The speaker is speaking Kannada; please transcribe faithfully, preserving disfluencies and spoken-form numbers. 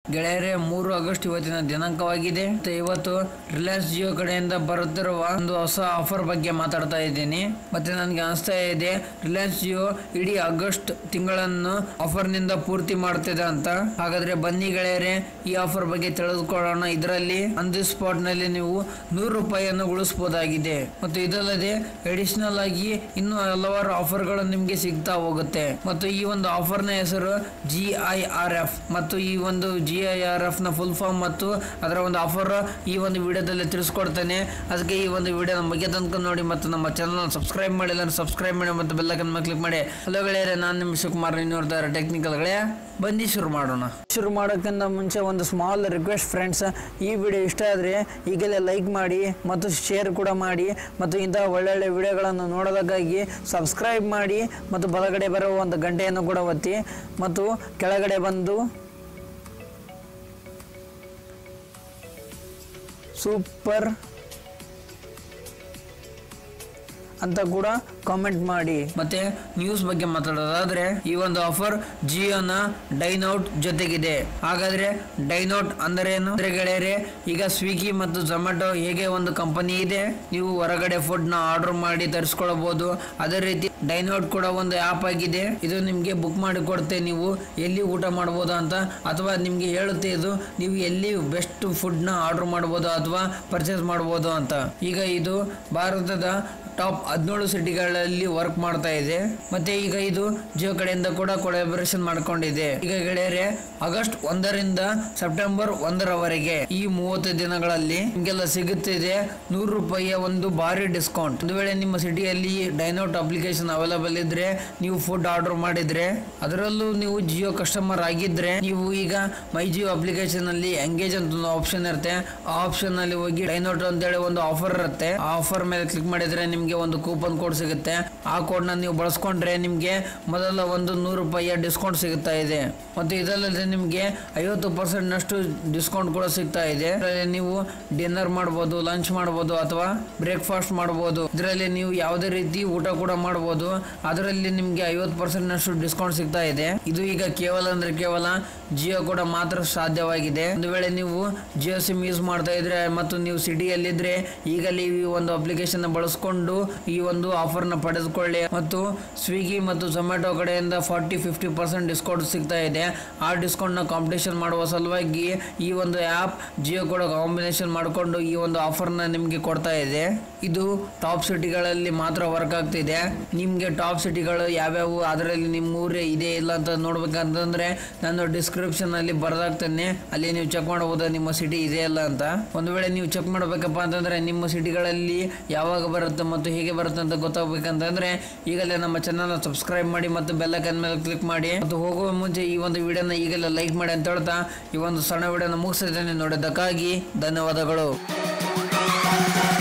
ಗೆಳೆಯರೇ, ಮೂರು ಆಗಸ್ಟ್ ಇವತ್ತಿನ ದಿನಾಂಕವಾಗಿದೆ. ಇವತ್ತು ರಿಲಯನ್ಸ್ ಜಿಯೋ ಕಡೆಯಿಂದ ಬರುತ್ತಿರುವ ಒಂದು ಹೊಸ ಆಫರ್ ಬಗ್ಗೆ ಮಾತಾಡ್ತಾ ಇದ್ದೀನಿ. ಮತ್ತೆ ನನಗೆ ಅನಿಸ್ತಾ ಇದೆ ರಿಲಯನ್ಸ್ ಜಿಯೋ ಇಡೀ ಆಗಸ್ಟ್ ತಿಂಗಳನ್ನು ಆಫರ್ ನಿಂದ ಪೂರ್ತಿ ಮಾಡ್ತಿದೆ ಅಂತ. ಹಾಗಾದ್ರೆ ಬನ್ನಿ ಗೆಳೆಯರೇ, ಈ ಆಫರ್ ಬಗ್ಗೆ ತಿಳಿದುಕೊಳ್ಳೋಣ. ಇದರಲ್ಲಿ ಆನ್ ದಿ ಸ್ಪಾಟ್ ನಲ್ಲಿ ನೀವು ನೂರು ರೂಪಾಯಿಯನ್ನು ಉಳಿಸಬಹುದಾಗಿದೆ. ಮತ್ತು ಇದಲ್ಲದೆ ಅಡಿಷನಲ್ ಆಗಿ ಇನ್ನೂ ಹಲವಾರು ಆಫರ್ಗಳು ನಿಮ್ಗೆ ಸಿಗ್ತಾ ಹೋಗುತ್ತೆ. ಮತ್ತು ಈ ಒಂದು ಆಫರ್ ನ ಹೆಸರು ಜಿ ಐ ಆರ್ ಎಫ್ ಮತ್ತು ಈ ಒಂದು ಜಿ ಐ ಆರ್ ಎಫ್ ನ ಫುಲ್ ಫಾರ್ಮ್ ಮತ್ತು ಅದರ ಒಂದು ಆಫರ್ ಈ ಒಂದು ವಿಡಿಯೋದಲ್ಲಿ ತಿಳಿಸ್ಕೊಡ್ತೇನೆ. ಅದಕ್ಕೆ ಈ ಒಂದು ವಿಡಿಯೋ ನಮ್ಮ ಬಗ್ಗೆ ತನಕ ನೋಡಿ ಮತ್ತು ನಮ್ಮ ಚಾನಲ್ ಸಬ್ಸ್ಕ್ರೈಬ್ ಮಾಡಿಲ್ಲ ಸಬ್ಸ್ಕ್ರೈಬ್ ಮಾಡಿ ಮತ್ತು ಬೆಲ್ ಐಕಾನ್ ಮೇಲೆ ಕ್ಲಿಕ್ ಮಾಡಿ. ಹಲೋ ಗೆಳೆಯರೇ, ನಾನು ನಿಮ್ಮ ಶಿವಕುಮಾರ್, ನೀವು ನೋಡ್ತಾ ಇರೋ ಟೆಕ್ನಿಕಲ್ ಗೆಳೆಯ. ಬನ್ನಿ ಶುರು ಮಾಡೋಣ. ಶುರು ಮಾಡೋಕ್ಕಿಂತ ಮುಂಚೆ ಒಂದು ಸ್ಮಾಲ್ ರಿಕ್ವೆಸ್ಟ್ ಫ್ರೆಂಡ್ಸ್, ಈ ವಿಡಿಯೋ ಇಷ್ಟ ಆದರೆ ಈಗಲೇ ಲೈಕ್ ಮಾಡಿ ಮತ್ತು ಶೇರ್ ಕೂಡ ಮಾಡಿ ಮತ್ತು ಇಂತಹ ಒಳ್ಳೊಳ್ಳೆ ವಿಡಿಯೋಗಳನ್ನು ನೋಡೋದಕ್ಕಾಗಿ ಸಬ್ಸ್ಕ್ರೈಬ್ ಮಾಡಿ ಮತ್ತು ಬಲಗಡೆ ಬರುವ ಒಂದು ಗಂಟೆಯನ್ನು ಕೂಡ ಒತ್ತಿ ಮತ್ತು ಕೆಳಗಡೆ ಬಂದು ಸೂಪರ್ ಅಂತ ಕೂಡ ಕಾಮೆಂಟ್ ಮಾಡಿ. ಮತ್ತೆ ನ್ಯೂಸ್ ಬಗ್ಗೆ ಮಾತಾಡೋದಾದ್ರೆ ಈ ಒಂದು ಆಫರ್ ಜಿಯೋನ ಡೈನೌಟ್ ಜೊತೆಗಿದೆ. ಹಾಗಾದ್ರೆ ಡೈನೌಟ್ ಅಂದರೆ ಏನು ಅಂದ್ರೆ ಗೆಳೆಯರೆ, ಈಗ ಸ್ವಿಗ್ಗಿ ಮತ್ತು ಝೊಮ್ಯಾಟೊ ಹೇಗೆ ಒಂದು ಕಂಪನಿ ಇದೆ, ನೀವು ಹೊರಗಡೆ ಫುಡ್ ನ ಆರ್ಡರ್ ಮಾಡಿ ತರಿಸ್ಕೊಳ್ಬಹುದು. ಅದೇ ರೀತಿ ಡೈನೌಟ್ ಕೂಡ ಒಂದು ಆಪ್ ಆಗಿದೆ. ಇದು ನಿಮ್ಗೆ ಬುಕ್ ಮಾಡಿ ಕೊಡುತ್ತೆ, ನೀವು ಎಲ್ಲಿ ಊಟ ಮಾಡಬಹುದು ಅಂತ, ಅಥವಾ ನಿಮ್ಗೆ ಹೇಳುತ್ತೆ ಇದು ನೀವು ಎಲ್ಲಿ ಬೆಸ್ಟ್ ಫುಡ್ ನ ಆರ್ಡರ್ ಮಾಡಬಹುದು ಅಥವಾ ಪರ್ಚೇಸ್ ಮಾಡಬಹುದು ಅಂತ. ಈಗ ಇದು ಭಾರತದ ಟಾಪ್ ಹದಿನೇಳು ಸಿಟಿಗಳಲ್ಲಿ ವರ್ಕ್ ಮಾಡ್ತಾ ಇದೆ. ಮತ್ತೆ ಈಗ ಇದು ಜಿಯೋ ಕಡೆಯಿಂದ ಕೂಡ ಕೊಲಾಬರೇಷನ್ ಮಾಡ್ಕೊಂಡಿದೆ. ಈಗ ಗೆಳೆಯರೆ, ಆಗಸ್ಟ್ ಒಂದರಿಂದ ಸೆಪ್ಟೆಂಬರ್ ಒಂದರವರೆಗೆ ಈ ಮೂವತ್ತು ದಿನಗಳಲ್ಲಿ ನಿಮ್ಗೆಲ್ಲ ಸಿಗುತ್ತಿದೆ ನೂರು ರೂಪಾಯಿಯ ಒಂದು ಭಾರಿ ಡಿಸ್ಕೌಂಟ್. ಒಂದು ವೇಳೆ ನಿಮ್ಮ ಸಿಟಿಯಲ್ಲಿ ಡೈನೌಟ್ ಅಪ್ಲಿಕೇಶನ್ ಅವೈಲೇಬಲ್ ಇದ್ರೆ, ನೀವು ಫುಡ್ ಆರ್ಡರ್ ಮಾಡಿದ್ರೆ, ಅದರಲ್ಲೂ ನೀವು ಜಿಯೋ ಕಸ್ಟಮರ್ ಆಗಿದ್ರೆ, ನೀವು ಈಗ ಮೈ ಜಿಯೋ ಅಪ್ಲಿಕೇಶನ್ ಅಲ್ಲಿ ಎಂಗೇಜ್ ಅಂತ ಒಂದು ಆಪ್ಷನ್ ಇರುತ್ತೆ. ಆ ಆಪ್ಷನ್ ಅಲ್ಲಿ ಹೋಗಿ ಡೈನೌಟ್ ಅಂತ ಹೇಳಿ ಒಂದು ಆಫರ್ ಇರುತ್ತೆ. ಆ ಆಫರ್ ಮೇಲೆ ಕ್ಲಿಕ್ ಮಾಡಿದ್ರೆ ನಿಮ್ಗೆ ಒಂದು ಕೂಪನ್ ಕೋಡ್ ಸಿಗುತ್ತೆ. ಆ ಕೋಡ್ ನ ನೀವು ಬಳಸ್ಕೊಂಡ್ರೆ ನಿಮ್ಗೆ ಮೊದಲ ಒಂದು ನೂರು ರೂಪಾಯಿಯ ಡಿಸ್ಕೌಂಟ್ ಸಿಗುತ್ತಾ ಇದೆ. ಮತ್ತು ಇದಲ್ಲದೆ ನಿಮ್ಗೆ ಐವತ್ತು ಪರ್ಸೆಂಟ್ ನಷ್ಟು ಡಿಸ್ಕೌಂಟ್ ಕೂಡ ಸಿಗ್ತಾ ಇದೆ. ನೀವು ಡಿನ್ನರ್ ಮಾಡಬಹುದು, ಲಂಚ್ ಮಾಡಬಹುದು ಅಥವಾ ಬ್ರೇಕ್ಫಾಸ್ಟ್ ಮಾಡಬಹುದು. ಇದರಲ್ಲಿ ನೀವು ಯಾವುದೇ ರೀತಿ ಊಟ ಕೂಡ ಮಾಡಬಹುದು. ಅದರಲ್ಲಿ ನಿಮ್ಗೆ ಐವತ್ತು ಪರ್ಸೆಂಟ್ ನಷ್ಟು ಡಿಸ್ಕೌಂಟ್ ಸಿಗ್ತಾ ಇದೆ. ಇದು ಈಗ ಕೇವಲ ಅಂದ್ರೆ ಕೇವಲ ಜಿಯೋ ಕೂಡ ಮಾತ್ರ ಸಾಧ್ಯವಾಗಿದೆ. ಒಂದು ವೇಳೆ ನೀವು ಜಿಯೋ ಸಿಮ್ ಯೂಸ್ ಮಾಡ್ತಾ ಇದ್ರೆ ಮತ್ತು ನೀವು ಸಿಟಿಯಲ್ಲಿದ್ರೆ ಈಗಲೇ ಈ ಒಂದು ಅಪ್ಲಿಕೇಶನ್ ಬಳಸ್ಕೊಂಡು ಈ ಒಂದು ಆಫರ್ ನ ಪಡೆದುಕೊಳ್ಳಿ. ಮತ್ತು ಸ್ವಿಗ್ಗಿ ಮತ್ತು ಝೊಮ್ಯಾಟೊ ಕಡೆಯಿಂದ ಫಾರ್ಟಿ ಫಿಫ್ಟಿ ಪರ್ಸೆಂಟ್ ಡಿಸ್ಕೌಂಟ್ ಸಿಗ್ತಾ ಇದೆ. ಆ ಡಿಸ್ಕೌಂಟ್ ನ ಕಾಂಪಿಟೇಷನ್ ಮಾಡುವ ಸಲುವಾಗಿ ಈ ಒಂದು ಆಪ್ ಜಿಯೋ ಕೂಡ ಕಾಂಬಿನೇಷನ್ ಮಾಡಿಕೊಂಡು ಈ ಒಂದು ಆಫರ್ ನ ನಿಮ್ಗೆ ಕೊಡ್ತಾ ಇದೆ. ಇದು ಟಾಪ್ ಸಿಟಿಗಳಲ್ಲಿ ಮಾತ್ರ ವರ್ಕ್ ಆಗ್ತಿದೆ. ನಿಮ್ಗೆ ಟಾಪ್ ಸಿಟಿಗಳು ಯಾವ್ಯಾವು, ಅದರಲ್ಲಿ ನಿಮ್ಮ ಊರೇ ಇದೆ ಇಲ್ಲ ಅಂತ ನೋಡ್ಬೇಕಂತಂದ್ರೆ ನಾನು ಡಿಸ್ಕ್ರಿಪ್ಷನ್ ಅಲ್ಲಿ ಬರ್ದಾಗ್ತೇನೆ, ಅಲ್ಲಿ ನೀವು ಚೆಕ್ ಮಾಡಬಹುದು ನಿಮ್ಮ ಸಿಟಿ ಇದೆ ಇಲ್ಲ ಅಂತ. ಒಂದು ವೇಳೆ ನೀವು ಚೆಕ್ ಮಾಡ್ಬೇಕಪ್ಪ ಅಂತಂದ್ರೆ ನಿಮ್ಮ ಸಿಟಿಗಳಲ್ಲಿ ಯಾವಾಗ ಬರುತ್ತೆ ಮತ್ತು ಹೇಗೆ ಬರುತ್ತೆ ಅಂತ ಗೊತ್ತಾಗಬೇಕಂತಂದ್ರೆ ಈಗಲೇ ನಮ್ಮ ಚಾನಲ್ ಸಬ್ಸ್ಕ್ರೈಬ್ ಮಾಡಿ ಮತ್ತು ಬೆಲ್ ಐಕಾನ್ ಮೇಲೆ ಕ್ಲಿಕ್ ಮಾಡಿ. ಮತ್ತು ಹೋಗುವ ಮುಂಚೆ ಈ ಒಂದು ವಿಡಿಯೋನ ಈಗಲೇ ಲೈಕ್ ಮಾಡಿ ಅಂತ ಹೇಳ್ತಾ ಈ ಒಂದು ಸಣ್ಣ ವಿಡಿಯೋನ ಮುಗಿಸಿದ್ದೇನೆ. ನೋಡಿದ್ದಕ್ಕಾಗಿ ಧನ್ಯವಾದಗಳು.